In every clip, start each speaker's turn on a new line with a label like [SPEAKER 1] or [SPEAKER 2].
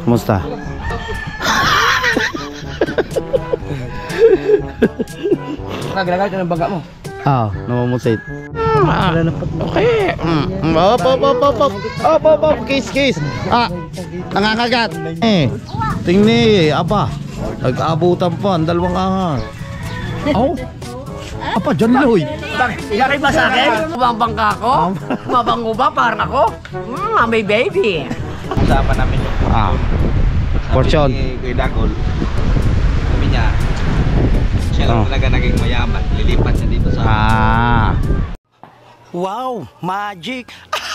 [SPEAKER 1] Kumusta?
[SPEAKER 2] Ginagamit ng bangka mo?
[SPEAKER 1] Namumusit. Okay. Op. Kiss. Nangangagat. Tingni, apa? Nag-aabutan pa ang dalawang ahas. Apa, dyan loy.
[SPEAKER 2] Yari ba sa akin? Bangka ko? Mabango ba parang ako? May baby.
[SPEAKER 3] Usapan namin yun.
[SPEAKER 1] Portion.
[SPEAKER 3] Kay Dagol. Sabi niya, siya lang talaga naging mayaman. Lilipat siya dito sa...
[SPEAKER 1] Wow, magic.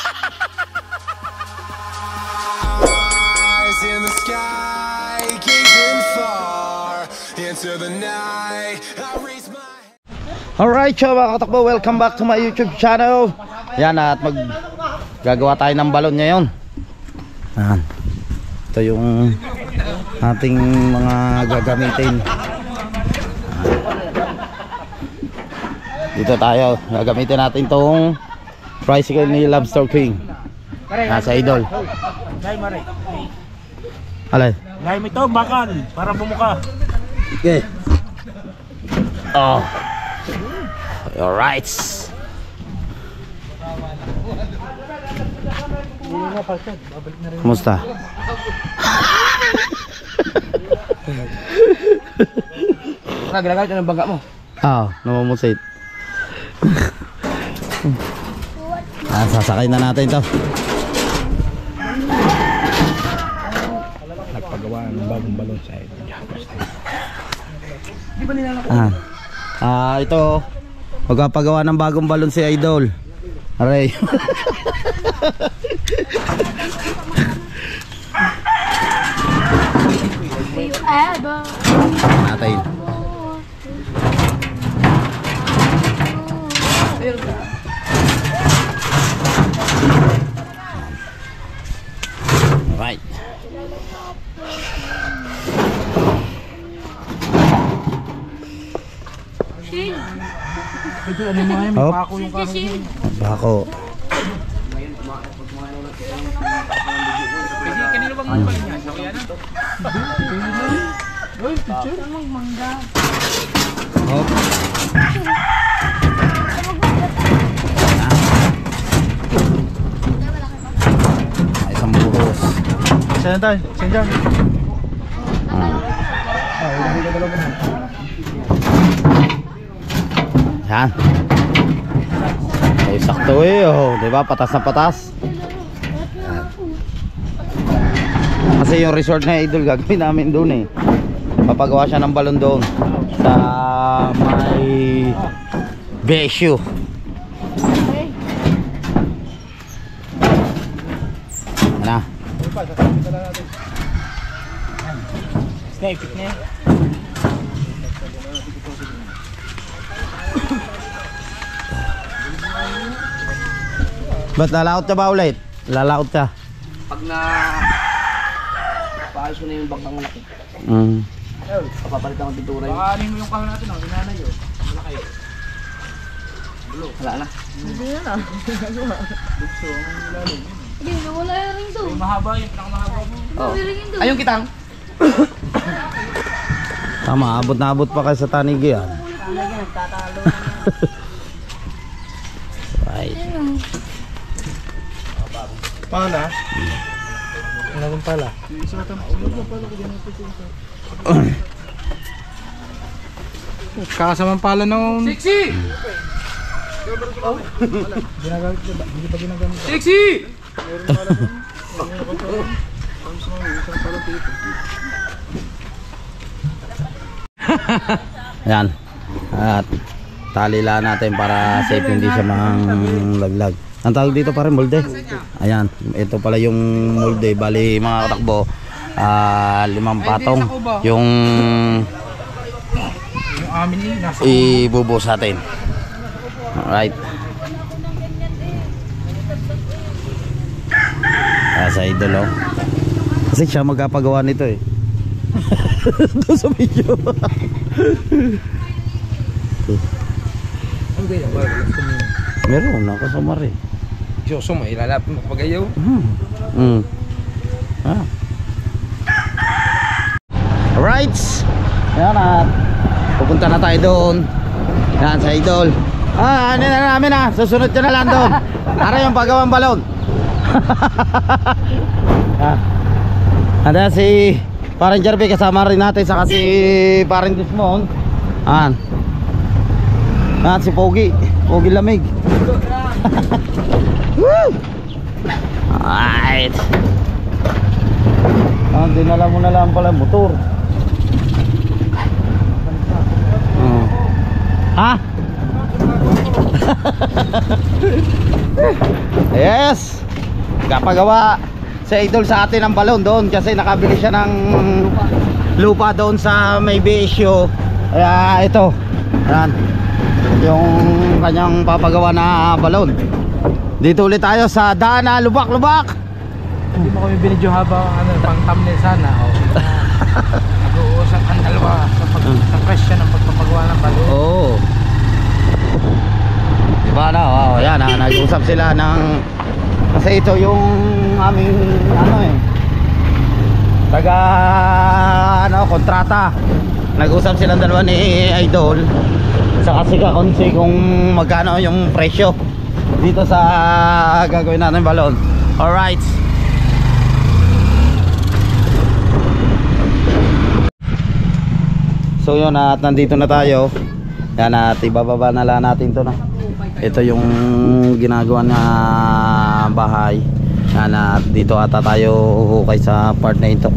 [SPEAKER 4] Eyes in the sky, gazing far into the night. I raise my...
[SPEAKER 1] Alright, so mga katakbo, welcome back to my YouTube channel. Yan, at gagawa tayo ng balon ngayon. Yan. Ito yung ating mga gagamitin. Dito tayo, gagamitin natin tong tricycle ni Lobster King. Nasa Idol. Alay.
[SPEAKER 5] Gaya mo ito, bakal, para bumuka.
[SPEAKER 1] Okay. Alright. Kumusta?
[SPEAKER 2] Ginagamit ng bangka mo?
[SPEAKER 1] Namumusit. Sasakay na natin ito.
[SPEAKER 5] Nagpagawa ng bagong balon sa ito.
[SPEAKER 1] Ito magpapagawa ng bagong balon si Idol. Aray. Natin. Right.
[SPEAKER 5] Bako yung kahoy.
[SPEAKER 1] Bako.
[SPEAKER 5] Kasi kanino bang magbalin yan? So kaya na? Uy, picture. Mangga.
[SPEAKER 1] Isang buhos.
[SPEAKER 5] Saan tayo? Saan dyan?
[SPEAKER 1] Yan. Ay, sakto diba? Patas na patas. Yan. Kasi yung resort na Idol gagawin namin doon papagawa siya ng balon doon sa may Besyo. Ano?
[SPEAKER 5] Snake, picnic.
[SPEAKER 1] Ba't lalaot ka ba ulit? Lalaot ka?
[SPEAKER 2] Pag paayos ko na yung bangkang malaki. Papapalit ako ng pintura yun.
[SPEAKER 5] Baka mo yung kahon natin, ginanay yun. Malaki.
[SPEAKER 2] Wala na.
[SPEAKER 6] Hindi na.
[SPEAKER 5] Bukso, ang ilalim.
[SPEAKER 6] Hindi, nawala yung ring to.
[SPEAKER 5] Yung mahaba, yung pinakamahaba mo.
[SPEAKER 6] May ring to.
[SPEAKER 2] Ay, yung kitang.
[SPEAKER 1] Tama, abot na abot pa kayo sa tanigi yan.
[SPEAKER 6] Nagtatalo.
[SPEAKER 1] Right.
[SPEAKER 5] Pala? Ano pala? Kasamang pala ng... Sexy! Ginagamit ba? Hindi pa ginagamit. Sexy!
[SPEAKER 1] Yan. At tali lang natin para safe hindi siya manglaglag. Ang tawag dito pa rin molde. Ayan, ito pala yung molde. Bali mga katakbo, 5 patong yung
[SPEAKER 5] amin nasa
[SPEAKER 1] ibubuhos natin. Alright. Sa Idol kasi siya magpapagawa nito doon sa video. Meron nakasama rin.
[SPEAKER 2] Diyoso, may ilalap mo pag-ayaw.
[SPEAKER 1] Alright. Yan at pupunta na tayo doon. Yan sa Idol. Ano na namin na. Susunod ka na lang doon. Para yung pagawang balon. Ada si Parang Jerby kasama rin natin. Saka si Parang Desmond. At si Pogi Lamig. Woo! Alright. Dinala mo na lang pala motor. Ha? Yes. Kapagawa sa Idol sa atin ng balon doon kasi nakabili siya ng lupa doon sa may BSU. Kaya ito. Ayan. Yung kanyang papagawa na balon. Dito ulit tayo sa Dana, Lubak.
[SPEAKER 5] Hindi mo kami binidyo habang pang thumbnail sana. Nag-uusap ang dalawa sa question ng pagpapagawa ng balon.
[SPEAKER 1] Oo. Diba na? Wow, yan ha. Nag-usap sila ng kasi ito yung aming kontrata. Nag-usap silang dalawa ni Idol sa kasi kakonsi kung magkano yung presyo dito sa gagawin natin balon. Alright. So yun at nandito na tayo. Yan at ibababa na lang natin to na. Ito yung ginagawa na bahay. Yan at dito ata tayo hukay sa part na ito.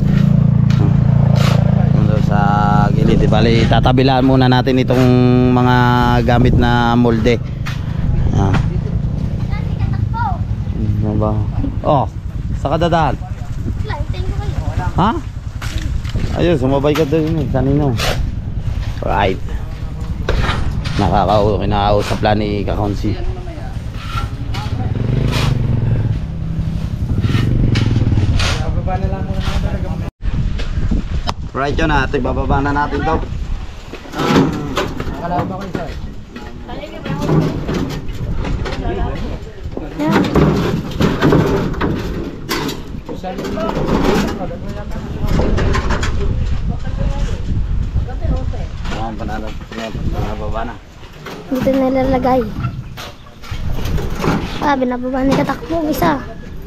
[SPEAKER 1] Sa gilid. Bali tatabilaan muna natin itong mga gamit na molde. Ano ba? Oh, sa kadadaan. Ha? Ayun, sumabay ka doon kanino. Right. Nakakausap lang ni Kakonsi. Right yun natin, bababa na natin to.
[SPEAKER 5] Nakalaw ba kayo sir?
[SPEAKER 1] Ayan, panababa na.
[SPEAKER 6] Dito nilalagay. Binababa ni katakbo isa.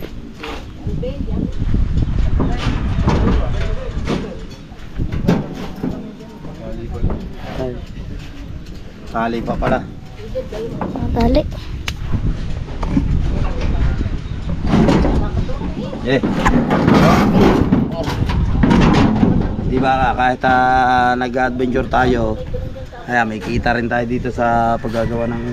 [SPEAKER 1] Ay. Tali pa pala.
[SPEAKER 6] Tali.
[SPEAKER 1] Di ba kahit nag-adventure tayo, kaya may kita rin tayo dito sa paggagawa ng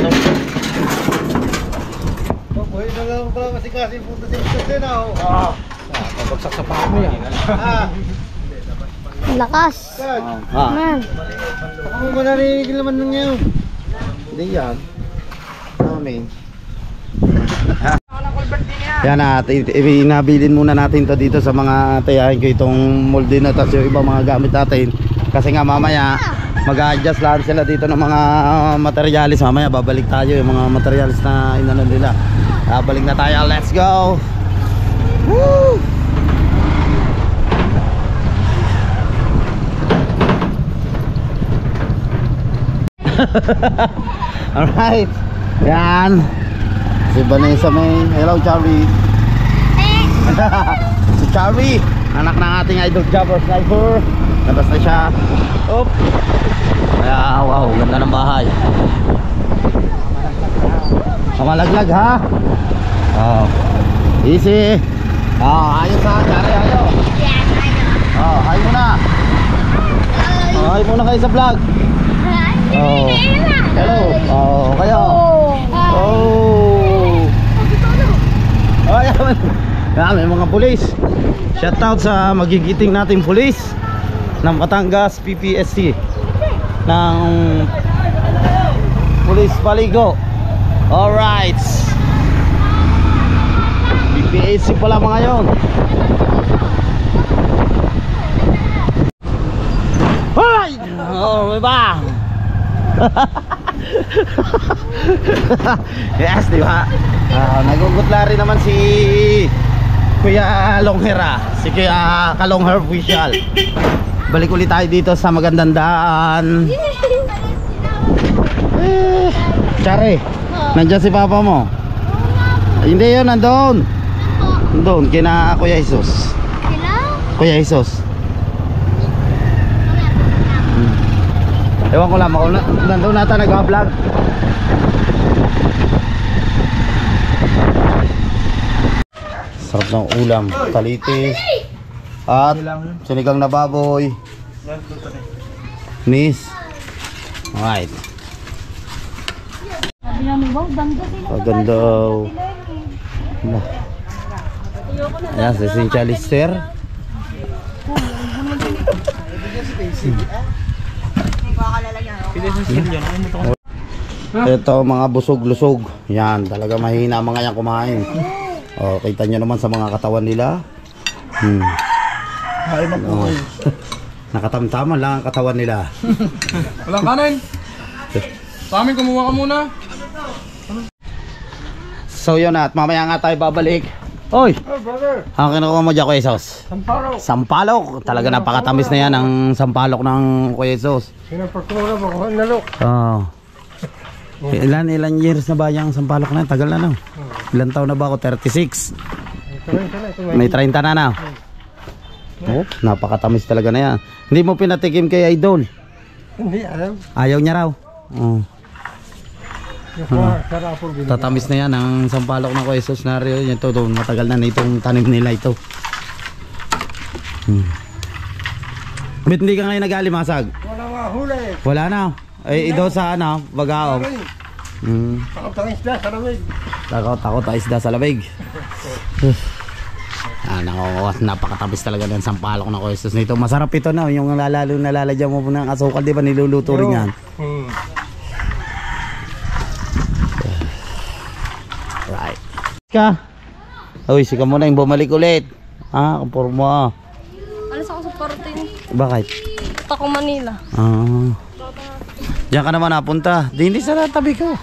[SPEAKER 5] Pwede na lang pala kasi punta sa ito na. Pabagsak sa paa mo yan.
[SPEAKER 6] Lakas. Man.
[SPEAKER 5] Ako mo narinig naman ng ngayon.
[SPEAKER 1] Hindi yan. Amin. Yan at inabilin muna natin to dito sa mga tayahin ko itong molde na tapos yung ibang mga gamit natin. Kasi nga mamaya mag-adjust lang sila dito ng mga materialis. Mamaya babalik tayo yung mga materialis na inano nila. Babalik na tayo. Let's go! Woo! Alright. Yan. Si Vanessa May. Hello Charlie. Si Charlie, anak ng ating idol jumper sniper. Labas na siya. Op. Kaya wow, ganda ng bahay. Malaglag ha. Oh. Easy. Oh, ayos ha, Charlie, ayos. Oh, hi muna. Oh, hi muna kayo sa vlog. Oh. Hello. Oh, kayo. Oh. Ay, may mga pulis. Shout out sa magigiting nating pulis ng Batangas PPSC ng Pulis Paligo. Alright. PPSC pala mga yon. Hoy! Oh, may ba? Yes, di ba? Nagugutla rin naman si Kuya Longhair, si Kuya Kalonghair official. balik ulit tayo dito sa magandang daan. Chare, nandiyan si papa mo? Hindi yun, nandun. Nandun, kina Kuya Jesus. Kuya Jesus. Ewan ko lang, nandun nata nag-vlog. Sarap ng ulam, talitis at sinigang na baboy. Nis. Alright. Maganda. Ayan, si Cynthia Lister. Ito mga busog-lusog. Yan, talaga mahina mga yan kumain. O, kita nyo naman sa mga katawan nila. Oh. Nakatamtaman lang ang katawan nila.
[SPEAKER 5] Walang kanin. Sa amin, kumuha ka muna.
[SPEAKER 1] So yun at mamaya nga tayo babalik. Oy!
[SPEAKER 5] Oh, brother.
[SPEAKER 1] Ang kinukuha mo dyan, Kuya Jesus?
[SPEAKER 5] Sampalok.
[SPEAKER 1] Sampalok. Talaga napakatamis na yan ang sampalok ng Kuya Jesus.
[SPEAKER 5] Sinapagkura mo, kuha nalok.
[SPEAKER 1] Oh. Ilan years na ba yung sampalok na yan? Tagal na, no? Ilan taon na ba ako? 36. May 30 na na. Oh, napakatamis talaga na yan. Hindi mo pinatikim kay Idol?
[SPEAKER 5] Hindi, alam.
[SPEAKER 1] Ayaw niya raw. Oh.
[SPEAKER 5] Sarapol din.
[SPEAKER 1] Tatamis na yan ang sampalok ng Kuya Jesus na rin. Ito, matagal na itong tanim nila ito. Ba't hindi ka ngayon nag-alimasag?
[SPEAKER 5] Wala nga huli.
[SPEAKER 1] Wala na. Eh, ito sa ano, Bagaong.
[SPEAKER 5] Takot ang isda sa lamig.
[SPEAKER 1] Takot ang isda sa labig. Napakatamis talaga ng sampalok ng Kuya Jesus nito. Masarap ito na. Yung nalalagyan mo ng asukal, di ba niluluto rin yan? Right. Ka. Uy, sika mo na yung bumalik ulit. Ah, kumpurma.
[SPEAKER 6] Alis ako sa Parating.
[SPEAKER 1] Bakit?
[SPEAKER 6] Ako Manila.
[SPEAKER 1] Ah. Diyan ka naman napunta. Hindi sa tabi ko.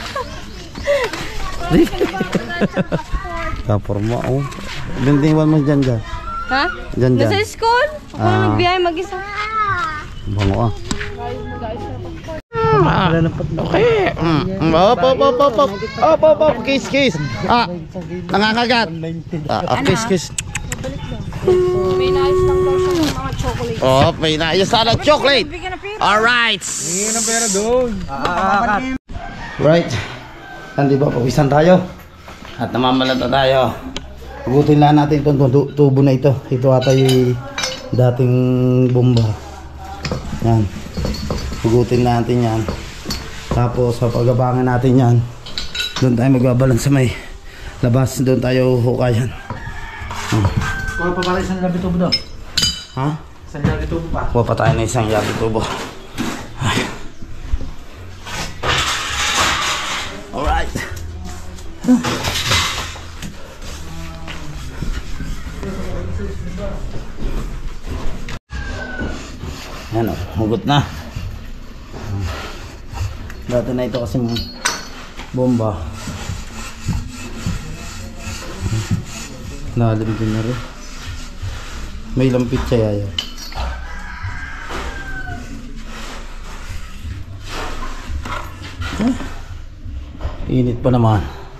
[SPEAKER 1] Kapurma, oh. Bintingan mo dyan dyan.
[SPEAKER 6] Ha?
[SPEAKER 1] Dyan dyan.
[SPEAKER 6] Nasa school? Ako na nagbiyahe mag-isa.
[SPEAKER 1] Bango ah. Okay. Op. Kiss. Ah, nangakagat. Kiss.
[SPEAKER 6] May nais lang daw siya ng mga chocolate.
[SPEAKER 1] Oh, may naayos na chocolate. Alright.
[SPEAKER 5] Hingin ang pera doon.
[SPEAKER 1] Right. Hindi ba, pawisan tayo. At namamalata tayo. Hugutin lang natin itong tubo na ito. Ito ata yung dating bomba. Yan. Hugutin natin yan. Tapos papagabangan natin yan. Doon tayo magbabalan sa may labas. Doon tayo hukayan.
[SPEAKER 5] Kuha pa pala isang gabi tubo doon.
[SPEAKER 1] Ha?
[SPEAKER 5] Isang gabi tubo pa.
[SPEAKER 1] Kuha pa tayo na isang yabi tubo. Alright. Yan o, hugot na. Dati na ito kasing bomba. Nalalibigin na rin. May lampit siya yaya. Init pa naman.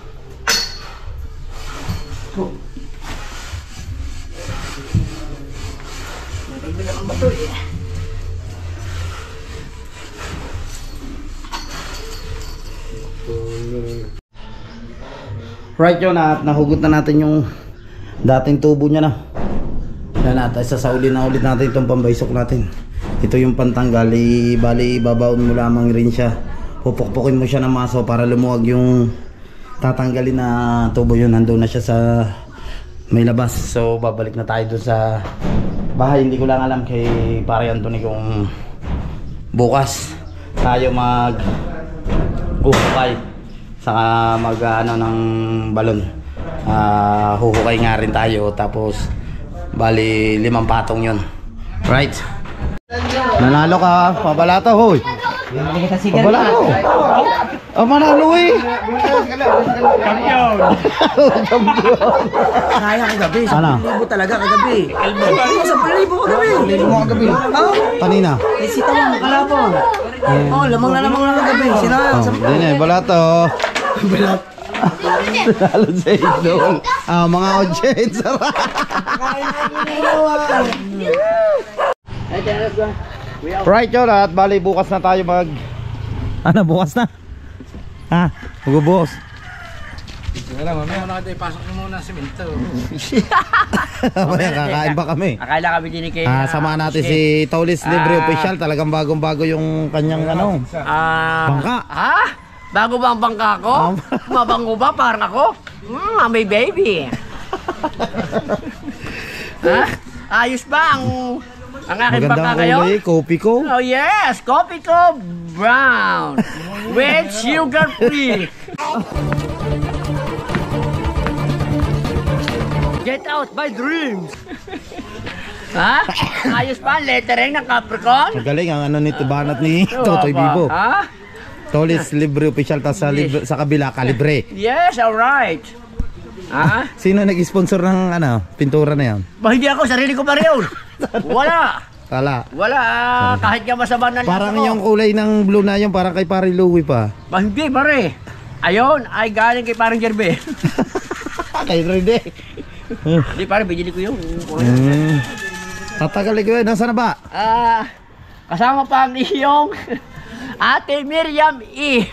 [SPEAKER 1] Right yun, nahugot na natin yung dating tubo niya na. Yan natin, sasaulin na ulit natin itong pambaysok natin. Ito yung pantanggal, bali babaon mo lamang rin siya. Pupukpukin mo siya ng maso para lumuwag yung tatanggalin na tubo yun. Nandun na siya sa may labas. So babalik na tayo doon sa bahay. Hindi ko lang alam kay Pare Anthony kung bukas tayo mag uhukay saka mag ano ng balon. Huhukay nga rin tayo. Tapos bali 5 patong yun. Right? Nanalo ka, pabalato hoy. Pabalato. Oh, manalo eh.
[SPEAKER 2] Kaya kagabi.
[SPEAKER 1] Ano?
[SPEAKER 2] 10,000 talaga kagabi. 10,000 kagabi.
[SPEAKER 1] Kanina.
[SPEAKER 2] Sita mo, kalapon. Oh, lamang na kagabi. Sinayang sa...
[SPEAKER 1] Hindi na, balato. Lalo sa idol. Mga audience. Right yun at bali bukas na tayo mag... Ano, bukas na? Ha? Magbubuhos.
[SPEAKER 5] Mamaya na tayo, pasok mo muna si Minto.
[SPEAKER 1] Mamaya kakain ba kami?
[SPEAKER 2] Akala kami din kay...
[SPEAKER 1] Sama natin si Taulis Libre Official. Talagang bagong-bago yung kanyang ano. Bangka.
[SPEAKER 2] Ha? Bago ba ang bangka ko? Mabango ba? Parang ako? May baby. Ha? Ayos ba ang aking bangka
[SPEAKER 1] Magandang
[SPEAKER 2] kayo?
[SPEAKER 1] kulay, kopi ko.
[SPEAKER 2] Oh yes, coffee ko brown with sugar free. Get out my dreams. Ha? Ayos pa ang lettering ng Capricorn?
[SPEAKER 1] Magaling ang ano nito banat ni Totoy Bibo.
[SPEAKER 2] Ha?
[SPEAKER 1] Taulis Libre Official tas sa kabila kalibre.
[SPEAKER 2] Yes, alright. Ha?
[SPEAKER 1] Sino nag-sponsor ng ano, pintura na yan?
[SPEAKER 2] Ba hindi ako, sarili ko pa rin yun. Wala. Wala, kahit nga masama na
[SPEAKER 1] Parang
[SPEAKER 2] ako.
[SPEAKER 1] yung kulay ng blue na yun, parang kay Pare Louie pa.
[SPEAKER 2] Ba hindi pare. Ayun, ay galing kay parang Jerbe.
[SPEAKER 1] Kay Rede.
[SPEAKER 2] Hindi pare, binili ko yun.
[SPEAKER 1] Tatagal ko yun, nasa na ba?
[SPEAKER 2] Kasama pa ang iyong Ate Miriam E.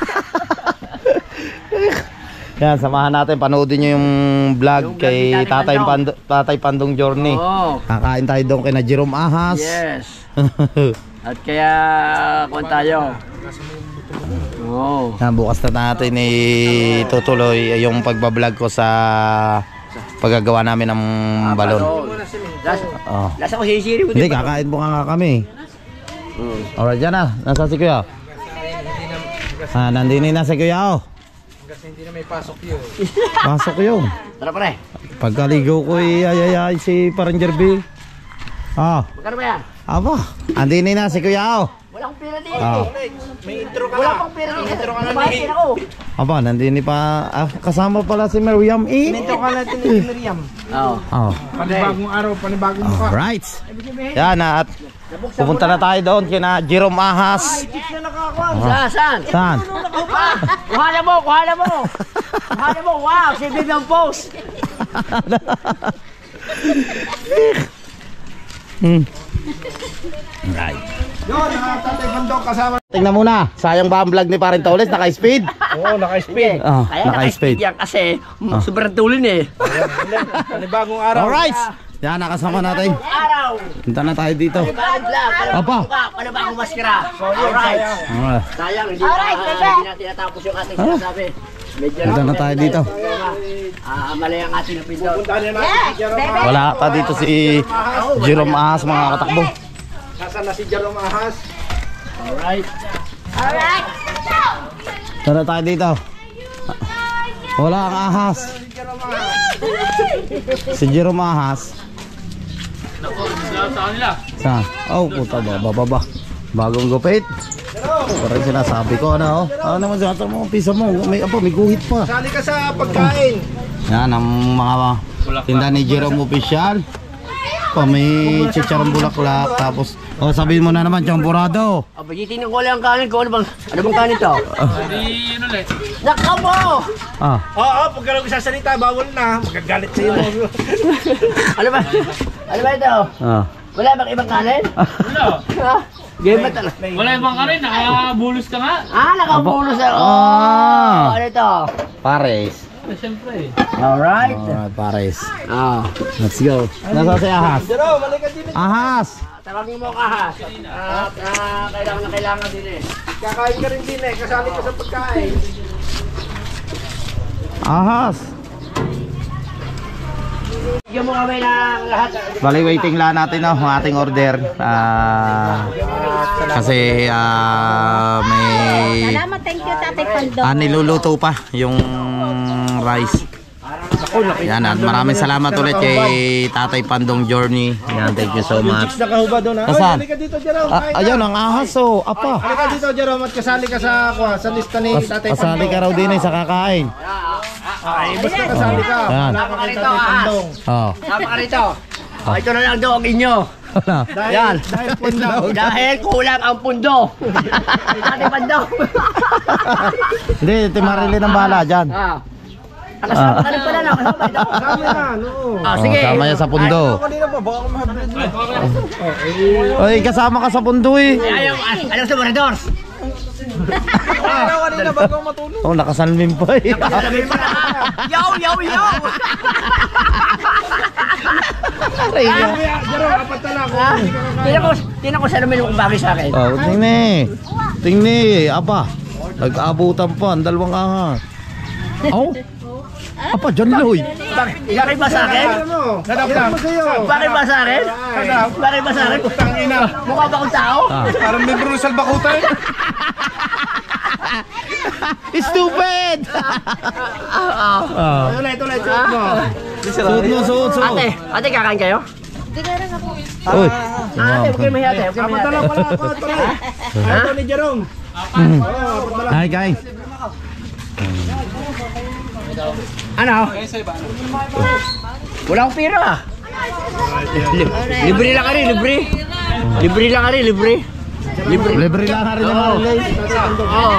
[SPEAKER 1] Yan, samahan natin, panoodin nyo yung vlog
[SPEAKER 2] Yung
[SPEAKER 1] kay
[SPEAKER 2] vlog ni
[SPEAKER 1] Tatay Pandong Journey.
[SPEAKER 2] Oo.
[SPEAKER 1] Kakain tayo doon kay na Jerome Ahas.
[SPEAKER 2] Yes. At kaya, kuwan tayo. Oo.
[SPEAKER 1] Yan, bukas na natin tutuloy yung pagbablog ko sa paggagawa namin ng balon.
[SPEAKER 2] Lasa ko sisiri mo.
[SPEAKER 1] Hindi, kakain mo nga kami. Alright, dyan na. Nasa si Kuya. Nandini na si Kuya.
[SPEAKER 5] Kasi hindi na may pasok yun.
[SPEAKER 1] Pasok yun.
[SPEAKER 2] Tara pare.
[SPEAKER 1] Pagkaligaw ko ayayay si Paranger B.
[SPEAKER 2] Magkano ba yan?
[SPEAKER 1] Aba, andini na si Kuya.
[SPEAKER 2] Wala akong pera din.
[SPEAKER 5] May intro ka
[SPEAKER 2] Wala
[SPEAKER 5] na.
[SPEAKER 2] akong pera din.
[SPEAKER 5] Intro ka na
[SPEAKER 2] Kumain ako.
[SPEAKER 1] Aba, nandini pa. Kasama pala si Miriam E.
[SPEAKER 5] Intro ka natin ni Miriam.
[SPEAKER 2] Oo.
[SPEAKER 5] Panibagong araw, panibagong mukha.
[SPEAKER 1] Alright. Yan at pupunta na tayo doon kina Jerome Ahas.
[SPEAKER 2] Saan?
[SPEAKER 1] Saan?
[SPEAKER 2] Kuhala mo. Wow, si Vivian Post.
[SPEAKER 1] Right.
[SPEAKER 5] Yun, Tatay Bandong kasama.
[SPEAKER 1] Tingnan muna, sayang ba ang vlog ni Parin Taulis? Naka-speed?
[SPEAKER 5] Oo, naka-speed.
[SPEAKER 2] Kaya
[SPEAKER 1] naka-speed.
[SPEAKER 2] yan kasi sobrang tulin eh.
[SPEAKER 5] Panibagong araw.
[SPEAKER 1] Alright. Yan, nakasama natin.
[SPEAKER 2] Araw.
[SPEAKER 1] Punta na tayo dito. Apa?
[SPEAKER 2] Paano ba akong maskara? Alright. Sayang, hindi natin natapos yung ating sinasabi.
[SPEAKER 1] Punta na tayo dito.
[SPEAKER 2] Mali ang ating napindot.
[SPEAKER 1] Wala pa dito si Jerome Ahas, mga katakbo.
[SPEAKER 5] Nasaan na si Jerome Ahas?
[SPEAKER 2] Alright.
[SPEAKER 1] Tara tayo dito. Wala ang ahas. Si Jerome Ahas. Saan? Oh, puta ba? Bababa. Bagong gupit. Parang sinasabi ko, ano? Ano naman sa mo? Pisa mo. May guhit pa.
[SPEAKER 5] Sali ka sa pagkain.
[SPEAKER 1] Yan ang mga tinda ni Jerome Official. May chicharong bulaklak. Tapos, sabihin mo na naman, champurado.
[SPEAKER 2] Titingnan ko lang ang kanin ko. Ano bang kanin to? Nakaw mo!
[SPEAKER 5] Oo, pag ka lang sasalita, bawal na. Magagalit sa'yo.
[SPEAKER 2] Ano ba ito? Wala bang ibang kanin?
[SPEAKER 7] Wala.
[SPEAKER 2] Game ba talaga?
[SPEAKER 7] Wala ibang ka rin, nakabulos ka nga.
[SPEAKER 2] Nakabulos ako. Ano ito?
[SPEAKER 1] Pares.
[SPEAKER 7] Siyempre.
[SPEAKER 2] Alright.
[SPEAKER 1] Pares.
[SPEAKER 2] Let's
[SPEAKER 1] go. Nasa si Ahas?
[SPEAKER 5] Jerome, malika din.
[SPEAKER 1] Ahas!
[SPEAKER 2] Tawagin mo ka ha. Kailangan din eh.
[SPEAKER 5] Kakain ka rin din eh. Kasali ka sa pagkain.
[SPEAKER 1] Ahas!
[SPEAKER 2] Bigyan mo kami ng lahat.
[SPEAKER 1] Bali, waiting lang natin ang ating order. Kasi may
[SPEAKER 6] Salamat, thank you, Tatay Pandong.
[SPEAKER 1] niluluto pa yung rice. Yan, at maraming salamat ulit kay Tatay Pandong Journey. Yan, thank you so much.
[SPEAKER 5] Nakahuba doon ha.
[SPEAKER 1] Nasaan?
[SPEAKER 5] Halika dito, Jerome.
[SPEAKER 1] Ayun, ang ahas oh, apa.
[SPEAKER 5] Halika dito, Jerome, at kasali ka sa lista ni Tatay
[SPEAKER 1] Kasali ka raw din sa kakain.
[SPEAKER 5] Ay, basta kasali ka.
[SPEAKER 1] Yan.
[SPEAKER 5] Wala ka kay Tatay Pandong.
[SPEAKER 1] Oh.
[SPEAKER 2] Sama ka rito. Ito na lang daw ang inyo.
[SPEAKER 5] Dahil pundo.
[SPEAKER 2] Dahil kulang ang pundo. Tatay Pandong.
[SPEAKER 1] Hindi, Timarilin ang bahala dyan.
[SPEAKER 2] Nakasama ka rin pala na. Kasama ito.
[SPEAKER 5] Kasama na, oo.
[SPEAKER 2] Sige.
[SPEAKER 1] Sama yan sa pundo.
[SPEAKER 5] Kanina pa, baka mahabrid mo.
[SPEAKER 1] Oy, kasama ka sa pundo eh.
[SPEAKER 2] Ayaw sa Moradors.
[SPEAKER 5] Kanina bago matulog.
[SPEAKER 1] Oh, nakasalmin pa eh.
[SPEAKER 2] Sabi mo na. Yaw.
[SPEAKER 5] Jerome, apat na lang.
[SPEAKER 2] Tingnan ko sa namin yung bagay sa akin.
[SPEAKER 1] Oh, tingni, apa. Nag-aabutan pa ang dalawang ahas. Oh. Apa dyan Loy?
[SPEAKER 2] Bakit ba sa akin?
[SPEAKER 5] Nadapdap mo sa'yo.
[SPEAKER 2] Bakit ba sa akin? Bakit ba sa akin? Mukha ba akong tao?
[SPEAKER 5] Parang membro ng Salbakuta eh.
[SPEAKER 1] Stupid!
[SPEAKER 5] Tuloy, suot mo.
[SPEAKER 1] Suot mo.
[SPEAKER 2] Ate, kakain kayo?
[SPEAKER 1] Uy.
[SPEAKER 2] Ate, huwag kayo mahiyate. Huwag kayo
[SPEAKER 5] Apat na lang
[SPEAKER 2] mahiyate.
[SPEAKER 5] pala, tuloy. Ito ni Jerome. Apat na lang.
[SPEAKER 1] Hi guys.
[SPEAKER 2] Ano? Wala akong pera. Libre lang ka rin, libre. Libre lang ka rin, libre.
[SPEAKER 1] Libre lang na rin naman.
[SPEAKER 2] Oo.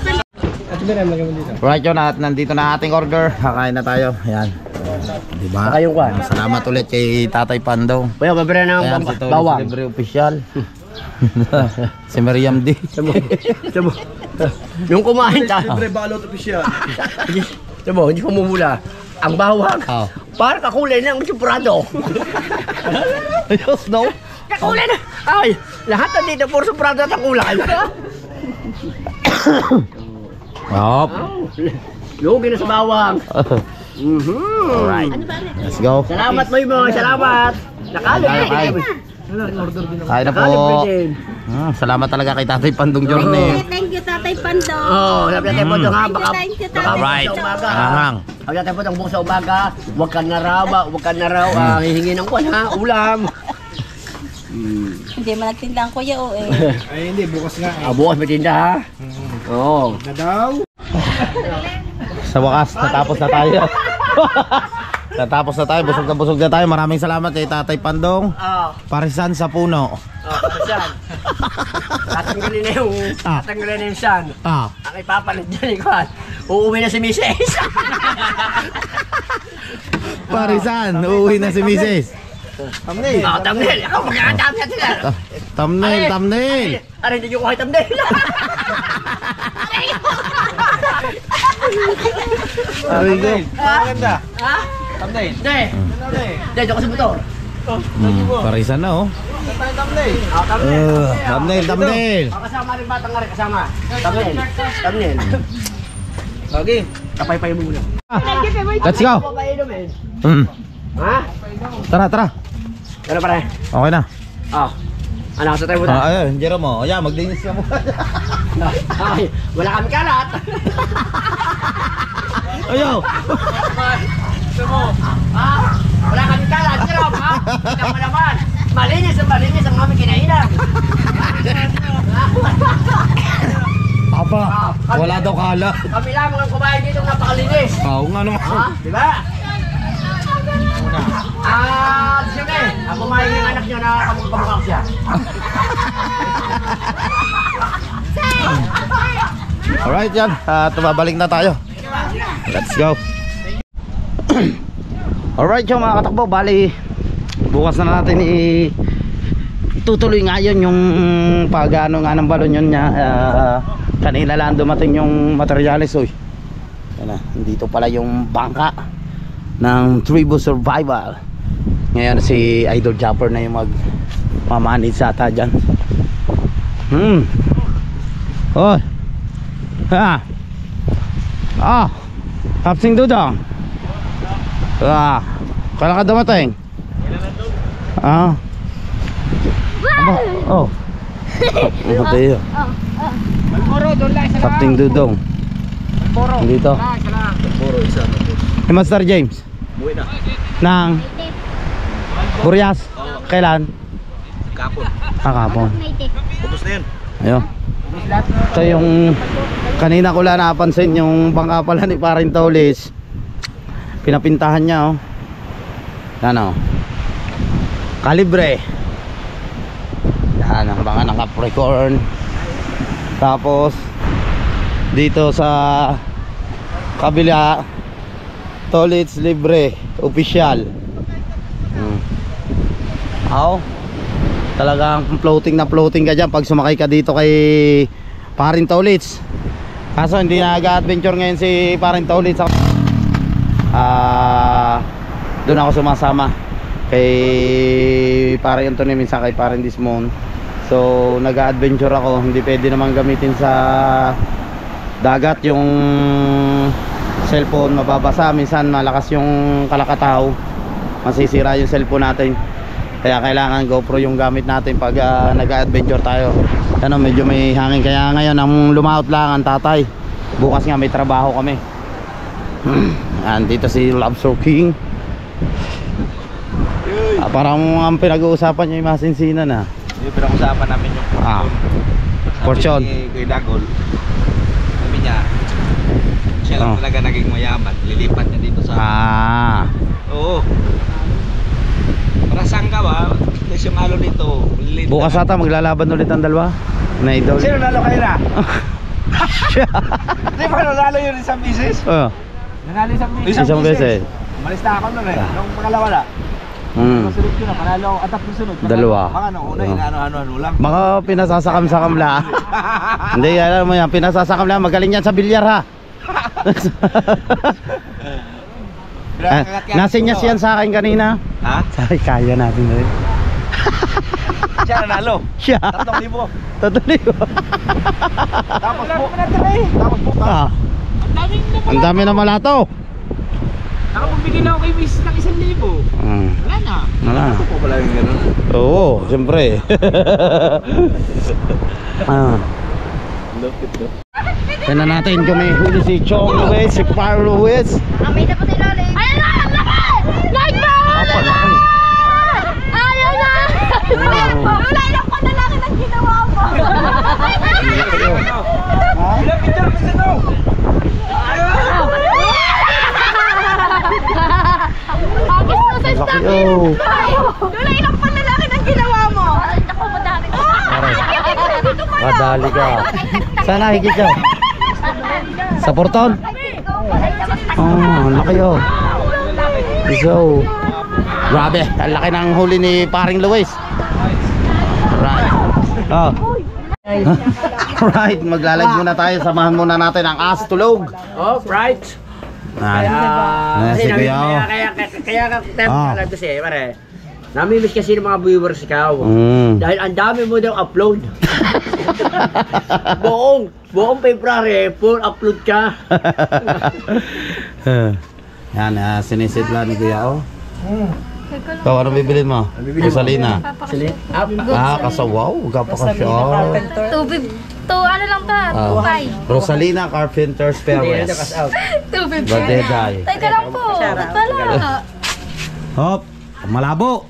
[SPEAKER 1] Right yun, at nandito na ating order. Kakain na tayo. Ayan. Diba?
[SPEAKER 2] Saka yung kwan.
[SPEAKER 1] Salamat ulit kay Tatay Pandong.
[SPEAKER 2] Kuya, mabira ng
[SPEAKER 1] Ayan, si Tony
[SPEAKER 2] bawang.
[SPEAKER 1] Libre Official. Si Miriam D.
[SPEAKER 2] Sabo. Yung kumain ta.
[SPEAKER 5] Libre balot official.
[SPEAKER 2] Sabo, hindi ko mumula. Ang bawang.
[SPEAKER 1] Oh.
[SPEAKER 2] Parang kakulay ng suprado.
[SPEAKER 1] Ayos, no?
[SPEAKER 2] Kakulay na. Ay, lahat na dito puro suprado at ang kulay.
[SPEAKER 1] Hop.
[SPEAKER 2] Lugi na sa bawang.
[SPEAKER 1] Alright. Let's go.
[SPEAKER 2] Salamat mo yung salamat. Nakalip.
[SPEAKER 1] Kain na po. Salamat talaga kay Tatay Pandong Journey.
[SPEAKER 6] Thank you, Tatay Pandong.
[SPEAKER 2] Oh, sabi natin po ito nga, baka
[SPEAKER 6] Thank you,
[SPEAKER 2] baka
[SPEAKER 6] Tatay.
[SPEAKER 1] Right.
[SPEAKER 2] bukas sa umaga.
[SPEAKER 1] Ahang.
[SPEAKER 2] Sabi natin po itong bukas sa umaga, huwag ka na raw, hihingi ng kwan ha, ulam.
[SPEAKER 6] Hindi man nagtinda ang kuya o eh.
[SPEAKER 5] Ay, hindi, bukas nga.
[SPEAKER 2] Bukas may tinda ha. Oo.
[SPEAKER 5] Na daw.
[SPEAKER 1] Sa wakas, natapos na tayo. Natapos na tayo, busog na tayo. Maraming salamat kay Tatay Pandong. Parisan sa puno.
[SPEAKER 2] San? Tatanggalin na yung san. Ang ipapalit dyan ikaw. Uuwi na si Mrs.
[SPEAKER 1] Parisan, uuwi na si Mrs.
[SPEAKER 5] Thumbnail.
[SPEAKER 2] Thumbnail. Ako magkakatap na sila.
[SPEAKER 1] Thumbnail.
[SPEAKER 2] Aray, hindi nyo kuha yung thumbnail.
[SPEAKER 5] Thumbnail. Maganda.
[SPEAKER 2] Ha?
[SPEAKER 5] Thumbnail.
[SPEAKER 2] Hindi. Hindi, doon ko sa motor.
[SPEAKER 1] Parisan na oh.
[SPEAKER 5] Thumbnail.
[SPEAKER 1] Thumbnail.
[SPEAKER 2] Kasama rin batang nga rin, kasama. Thumbnail.
[SPEAKER 5] Lagi.
[SPEAKER 2] Kapay-pay mo muna.
[SPEAKER 1] Let's go.
[SPEAKER 2] Papainom eh. Ha?
[SPEAKER 1] Tara.
[SPEAKER 2] Ano pare?
[SPEAKER 1] Okay na.
[SPEAKER 2] Ano sa tayo muna?
[SPEAKER 1] Ayun, Jerome mo. Ayan, maglinis ka mo.
[SPEAKER 2] Ay, wala kami kalat.
[SPEAKER 1] Ayaw.
[SPEAKER 2] Wala kami kalat, Jerome, ha? Tingnan mo naman. Malinis ang aming kinainan.
[SPEAKER 1] Aba, wala daw kala.
[SPEAKER 2] Kami lamang ang kumain dito napakalinis.
[SPEAKER 1] Oo nga naman.
[SPEAKER 2] Ha? Diba? Sige. Ang kumain yung anak nyo na kamukha siya.
[SPEAKER 1] Alright yan, tumabalik na tayo. Let's go. Alright yung mga katakbo, bali bukas na natin itutuloy ngayon yung pag-ano nga ng balon yun niya. Kanina lang dumating yung materialis. Uy, yan na, dito pala yung bangka ng Tribu Survival. Ngayon si Idol Jumper na yung magmamanid sa ata dyan. Oh. Kapsing Dudong. Kailan ka dumating? Oh. Kapsing Dudong. Dito. Hey, Master James.
[SPEAKER 3] Uwi na.
[SPEAKER 1] Ng Burias. Kailan?
[SPEAKER 3] Kapon.
[SPEAKER 1] Kahapon.
[SPEAKER 3] Ubus na yun.
[SPEAKER 1] Ayun. Ito yung kanina ko lang napansin yung bangka pala ni Paring Tolis. Pinapintahan niya oh. Yan oh. Kalibre. Yan ang bangka ng Capricorn. Tapos dito sa kabila Tolits libre official. Talagang floating na floating ka dyan pag sumakay ka dito kay Paring Tolits. Kaso hindi nag-adventure ngayon si Paring Tolits. Doon ako sumasama kay Paring Anthony, minsan kay Paring Dismon. So nag-adventure ako, hindi pwede naman gamitin sa dagat yung cellphone, mababasa, minsan malakas yung kalakataw, masisira yung cellphone natin. Kaya kailangan GoPro yung gamit natin pag nag-adventure tayo. Ano, medyo may hangin, kaya ngayon ang lumaot lang ang tatay. Bukas nga may trabaho kami. Dito si Lobster King. Parang ang pinag-uusapan niya yung masinsinan na.
[SPEAKER 3] Yung pinag-usapan namin yung
[SPEAKER 1] Fortune.
[SPEAKER 3] Kay Dagol. Sabi niya, siya lang talaga naging mayaman. Lilipat niya dito sa... Oo. Para saan ka ba? Kasi yung alo dito.
[SPEAKER 1] Bukas ata maglalaban ulit ang dalawa na idol.
[SPEAKER 3] Sino nalo kayo na? Di ba nalo yun isang beses? Nanalo isang beses. Umalis na ako nun eh. Nung pangalawa na. Masunod ko na, panalo ako atap yung sunod.
[SPEAKER 1] Dalawa.
[SPEAKER 3] Baka nung una, ano lang.
[SPEAKER 1] Baka pinasasakam-sakam lang. Hindi, alam mo yan, pinasasakam lang. Magaling yan sa bilyar ha. Nasinyas yan sa akin kanina.
[SPEAKER 3] Ha?
[SPEAKER 1] Sabi, kaya natin na rin.
[SPEAKER 3] Siya nanalo.
[SPEAKER 1] Siya.
[SPEAKER 3] 3,000.
[SPEAKER 1] 3,000.
[SPEAKER 3] Tapos bukas.
[SPEAKER 1] Ang dami na malato.
[SPEAKER 7] Nakapagbigay na ako kay Miss ng 1,000. Wala na.
[SPEAKER 1] Wala na.
[SPEAKER 3] Ako pala yung ganun.
[SPEAKER 1] Oo, siyempre. Tignan natin kung may huli si Chong Luis, si Par Luis.
[SPEAKER 6] Amay na po sila ulit. Ayan na! Laki! Like na! Ayan na! Wala ilang panalaki ng ginawa mo.
[SPEAKER 3] Ilang picture kasi ito?
[SPEAKER 6] Agis na sa
[SPEAKER 1] Laki
[SPEAKER 6] stabil.
[SPEAKER 1] oh.
[SPEAKER 6] Wala ilang panalaki ng ginawa mo. Ako madami.
[SPEAKER 1] Kadali ka. Saan nakikit ka? Sa porton? Laki oh. So, grabe, ang laki ng huli ni Paring Luis. Right. Right, maglalag muna tayo. Samahan muna natin ang as tulog.
[SPEAKER 2] Oh, right.
[SPEAKER 1] Si Kuya.
[SPEAKER 2] Kaya ka kasi, pare. Namimiss kasi ng mga viewers ikaw. Dahil ang dami mo daw upload. buong February, full upload ka.
[SPEAKER 1] Yan, sinisidla ni Kuya oh. Ikaw, ano bibilin mo? Rosalina. Kasawaw, kapakasya.
[SPEAKER 6] Ano lang ta? 2.5.
[SPEAKER 1] Rosalina Carpenters Perez.
[SPEAKER 6] 2.50.
[SPEAKER 1] Badeday.
[SPEAKER 6] Teka lang po. Ba't pala?
[SPEAKER 1] Hop, malabo.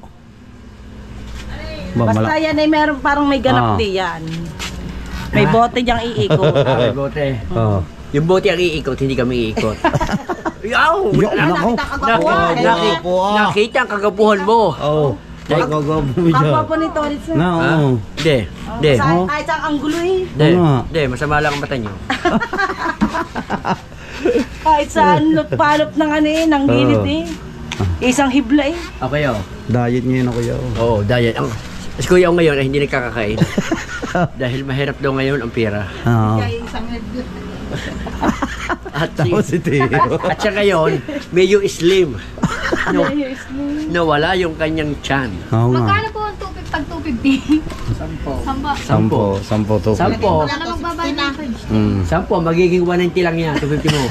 [SPEAKER 8] Basta yan ay meron parang may ganap di yan. May bote diyang iikot.
[SPEAKER 2] May bote. Yung bote ang iikot, hindi kami iikot. Yaw! Nakita ang kagapuhan mo.
[SPEAKER 1] Oo.
[SPEAKER 8] Kapwa po ni Toris.
[SPEAKER 2] Hindi.
[SPEAKER 8] Kahit saan ang gulo eh.
[SPEAKER 2] Hindi, masama lang ang mata nyo.
[SPEAKER 8] Kahit saan lupalop ng ano eh, ng gilid eh. Isang hibla eh.
[SPEAKER 2] Okay oh.
[SPEAKER 1] Diet ngayon ako yun.
[SPEAKER 2] Oo, diet. Mas kuya ngayon ay hindi nagkakakain. Dahil mahirap daw ngayon ang pera. At siya ngayon, medyo slim. Nawala yung kanyang chan.
[SPEAKER 6] Magkano po ang 250?
[SPEAKER 1] 10.
[SPEAKER 6] Wala na magbabayad ng
[SPEAKER 2] 10, magiging 190 lang yan. 250 mo.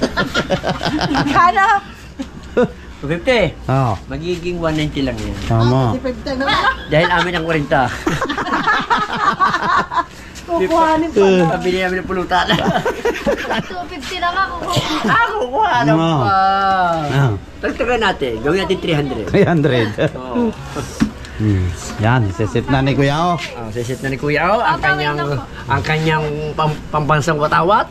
[SPEAKER 8] Kano?
[SPEAKER 2] 250. Magiging 190 lang yan.
[SPEAKER 1] Tama.
[SPEAKER 2] Dahil amin ang 40.
[SPEAKER 8] Kukuhanin pa.
[SPEAKER 2] Pabili namin ng pulutan.
[SPEAKER 6] 250 lang ako.
[SPEAKER 2] Kukuha na
[SPEAKER 1] No.
[SPEAKER 2] pa.
[SPEAKER 1] Ah,
[SPEAKER 2] Tagtagan natin. Gawin natin 300.
[SPEAKER 1] 300.
[SPEAKER 2] Oo.
[SPEAKER 1] Yan, sisit na ni Kuya O.
[SPEAKER 2] Sisit na ni Kuya O, ang kanyang pambansang watawat.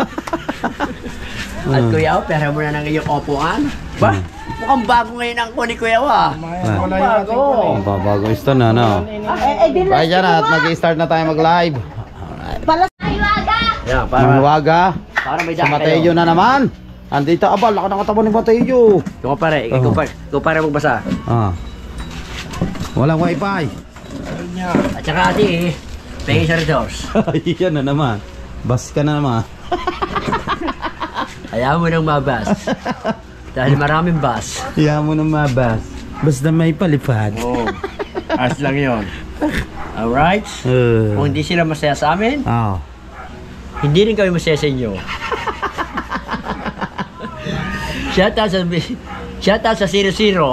[SPEAKER 2] At Kuya O, pera mo na ng iyong opuan. Ba? Mukhang bago ngayon ang ni Kuya O ah. Mukhang bago.
[SPEAKER 1] Ang babago ito na, no? Bye dyan at mag-start na tayo mag-live.
[SPEAKER 2] Yan,
[SPEAKER 1] Mangwaga.
[SPEAKER 2] para may
[SPEAKER 1] Sa
[SPEAKER 2] daan
[SPEAKER 1] Mateo
[SPEAKER 2] kayo.
[SPEAKER 1] na naman. Andito, abal, laki ng katawan ni Mateo.
[SPEAKER 2] Ikaw pare, ikaw pare magbasa.
[SPEAKER 1] Ah. Walang wifi.
[SPEAKER 2] At saka ate, pay sa resource.
[SPEAKER 1] Yan na naman. Bas ka na naman.
[SPEAKER 2] Ayaw mo nang mabas. Dahil maraming bus.
[SPEAKER 1] Yan mo na mabas. Basta may palipad.
[SPEAKER 2] Oo. As lang yun. Alright? Kung hindi sila masaya sa amin, hindi rin kami masaya sa inyo. Shout out sa 00.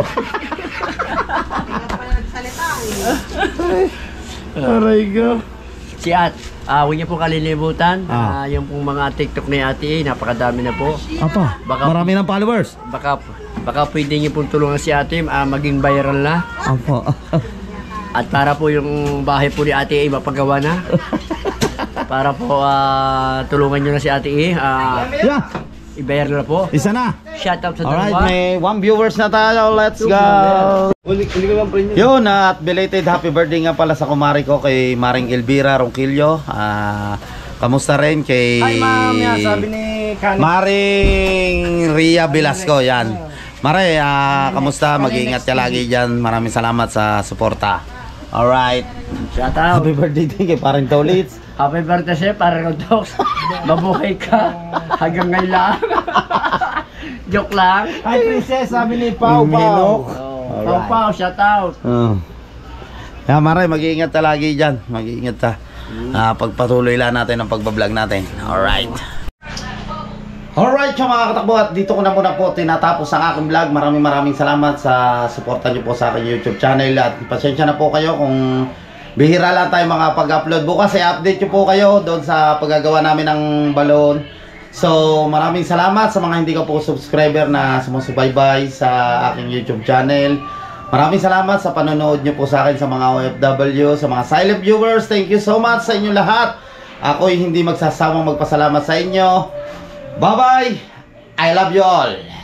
[SPEAKER 1] Aray ko.
[SPEAKER 2] Si huwag niyo po kalilimutan. Yung pong mga TikTok ni Ate, napakadami na po.
[SPEAKER 1] Apa,
[SPEAKER 2] Baka-
[SPEAKER 1] marami ng followers.
[SPEAKER 2] Baka pwede niyo pong tulungan si Ate maging viral na.
[SPEAKER 1] Apa.
[SPEAKER 2] At para po yung bahay po ni Ate ay mapagawa na. Para po tulungan niyo na si Ate
[SPEAKER 1] Yeah,
[SPEAKER 2] i-viral na po.
[SPEAKER 1] isa na.
[SPEAKER 2] Shout out sa
[SPEAKER 1] Alright,
[SPEAKER 2] dalawa.
[SPEAKER 1] may 1 viewers na tayo. Let's go. Yun, at belated happy birthday nga pala sa kumari ko kay Maring Elvira Ronquillo. Kamusta rin kay
[SPEAKER 5] sabi ni Kani.
[SPEAKER 1] Maring Ria Velasco, yan. Mare, kamusta? Mag-iingat ka lagi dyan. Maraming salamat sa suporta. Alright.
[SPEAKER 2] Shout out.
[SPEAKER 1] Happy birthday din kay Paring Tolits.
[SPEAKER 2] Happy birthday sa'yo, para Rodox. Mabuhay ka. Hanggang ngayon lang. Joke lang.
[SPEAKER 5] Hi Princess, sabi ni Pau
[SPEAKER 1] Minok.
[SPEAKER 2] Pau, shout out.
[SPEAKER 1] Yeah, Mare, mag-iingat ka lagi dyan. Mag-iingat ka. Pagpatuloy lang natin ang pagbablog natin. Alright. Alright, so mga katakbo, at dito ko na muna po tinatapos ang aking vlog. Maraming salamat sa suporta nyo po sa aking YouTube channel. At pasensya na po kayo kung bihira lang tayo mga pag-upload. Bukas i-update nyo po kayo doon sa paggagawa namin ng balon. So maraming salamat sa mga hindi ko po subscriber na sumusubaybay sa aking YouTube channel. Maraming salamat sa panonood nyo po sa akin sa mga OFW, sa mga silent viewers. Thank you so much sa inyo lahat. Ako'y hindi magsasawang magpasalamat sa inyo. Bye-bye! I love you all!